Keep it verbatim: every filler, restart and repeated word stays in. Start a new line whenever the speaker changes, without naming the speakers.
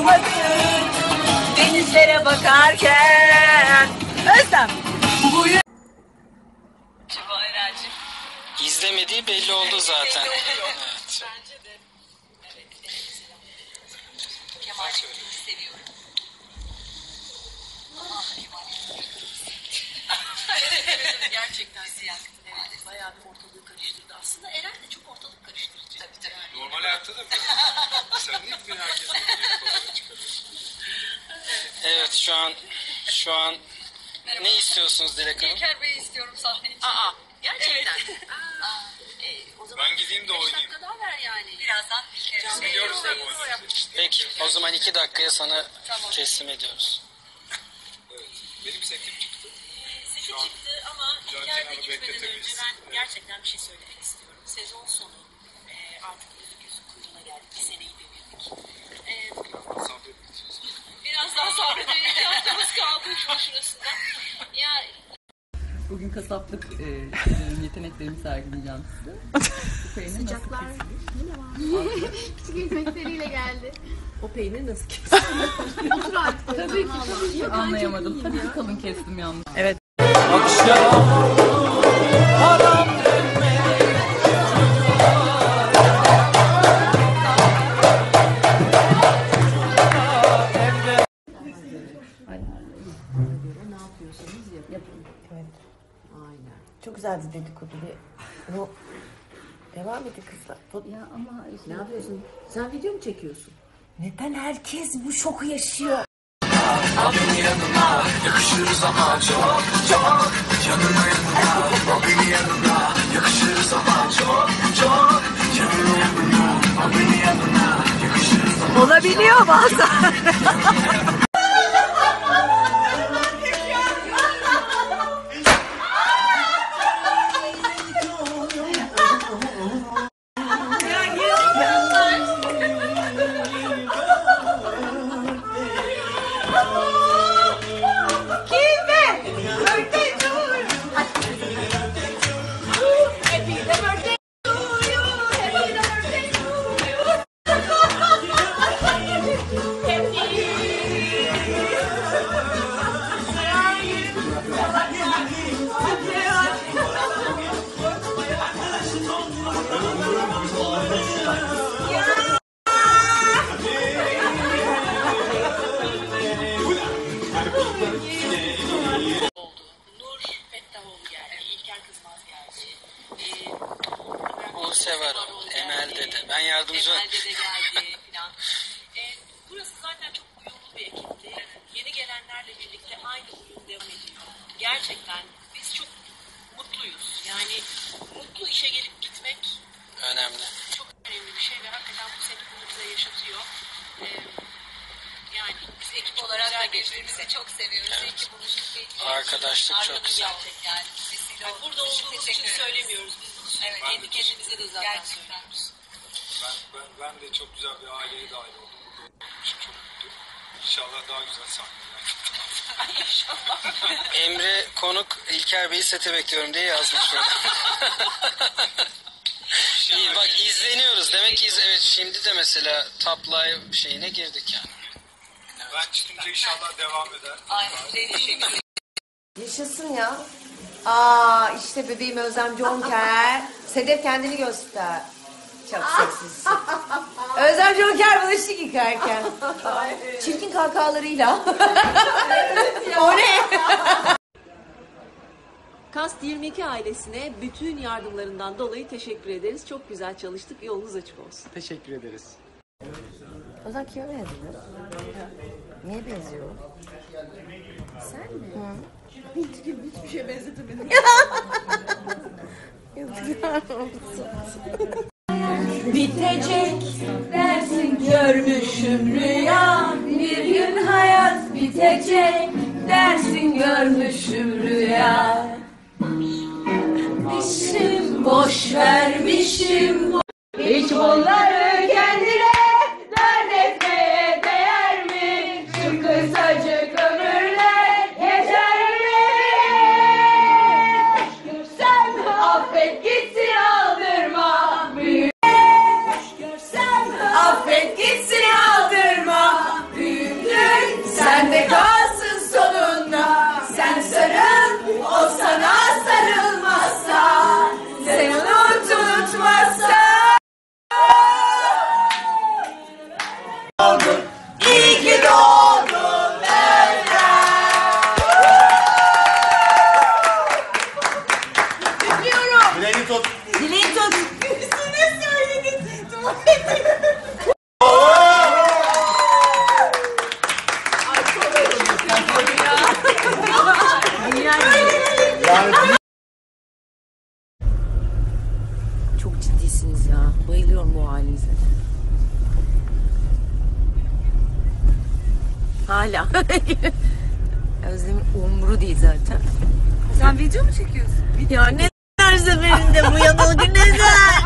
olmasın denizlere bakarken. Özlem. Bu
İzlemediği belli oldu zaten. Evet.
Bence de. Evet. Kemal seviyorum. Ah Kemal. Gerçekten siyahtı. Evet. Bayağı bir ortalığı karıştırdı. Aslında Eren de çok ortalık karıştırıcı. Tabii tabii. Yani.
Normal hayatta da böyle. Sen ilk gün herkesin fotoğrafı çıkarıyorsun.
Evet şu an şu an merhaba. Ne istiyorsunuz Dilek Hanım?
İlker Bey'i istiyorum sahneye. Aa, gerçekten. Evet. Aa, e, o zaman
ben gideyim de oynayayım.
beş dakika daha ver yani. Birazdan İlker Bey'i
biliyoruz da oynayacağım.
Peki o zaman iki dakikaya sana tamam. Teslim ediyoruz.
Evet. Benim setim çıktı.
Sesi çıktı ama İlker Bey gitmeden önce ben gerçekten bir şey söylemek istiyorum. Sezon sonu e, artık yüzü kuyruğuna geldik. Bir seneyi devirdik. E,
Sabredeceğiz.
Biraz daha sabredelim. İki haftamız kaldı uçma şurasında. Ya
bugün kasaplık e, yeteneklerimi sergileyeceğim size.
Sıcaklar yine var. Küçük ekmekleriyle geldi.
O peynir nasıl kesilir?
Otur artık.
Tabii ki tabii ki. Anlayamadım. Tabii ki kalın kestim yalnız.
Evet.
Ne yapıyorsanız yapın.
Evet.
Aynen.
Çok güzeldi dedikodu. Bir, o, devam edin kızlar. Bu,
Ya ama işte ne yapıyorsun? Sen video mu çekiyorsun?
neden herkes bu şoku yaşıyor?
Abinin yanına yakışırız ama çok çok yanına yanına abinin yanına yakışırız ama çok çok yanına yanına abinin yanına yakışırız ama
Olabiliyor bazen.
Buse var o. Emel dede. Ben yardımcı
Emel dede geldi falan. E, burası zaten çok uyumlu bir ekipti. Yeni gelenlerle birlikte aynı uyum devam ediyor. Gerçekten biz çok mutluyuz. Yani mutlu işe gelip gitmek
önemli.
çok önemli bir şey ve hakikaten bu sene bunu bize yaşatıyor. E, yani biz ekip olarak da birbirimizi çok seviyoruz.
Evet.
Ekip buluştuk.
Arkadaşlık çok güzel.
Yani. Yani burada olduğumuz için söylemiyoruz. Biz evet, kendi
de
kendimize de zaten
gerçekten
söylüyoruz.
Ben, ben, ben de çok güzel bir aileye dahil oldum. Burada olduğum için çok mutluyum. İnşallah daha güzel sahneler.
İnşallah.
Emre konuk İlker Bey'i sete bekliyorum diye yazmış. İyi bak izleniyoruz. Demek ki iz evet şimdi de mesela top live şeyine girdik yani.
Ben çıkınca inşallah devam eder.
Aynen.
Yaşasın ya. Aa işte bebeğim Özlem Jonker. Sedef kendini göster. Çok seksisin. Özlem Jonker bulaşık yıkarken. Çirkin kahkahalarıyla. O ne?
Kast yirmi iki ailesine bütün yardımlarından dolayı teşekkür ederiz. Çok güzel çalıştık. Yolunuz açık olsun.
Teşekkür ederiz.
Özlem kime benziyor? Niye benziyor? Sen mi? Hı.
Hiç, hiçbir şeye benzetemedim.
Yazıklar olsun.
Bitecek dersin görmüşüm rüya. Bir gün hayat bitecek dersin görmüşüm rüya. Mişim boş vermişim. Hiç bunları kendine dert etmeye değer mi? Şu kısacık ömürler yeter mi? Sen affet gitsin aldırma. Büyük. Sen affet gitsin aldırma. Büyük.
Bayılıyorum bu halinize. Hala. Özlem'in umru değil zaten.
Sen video mu çekiyorsun?
Ya ne her seferinde bu yanılgı neden?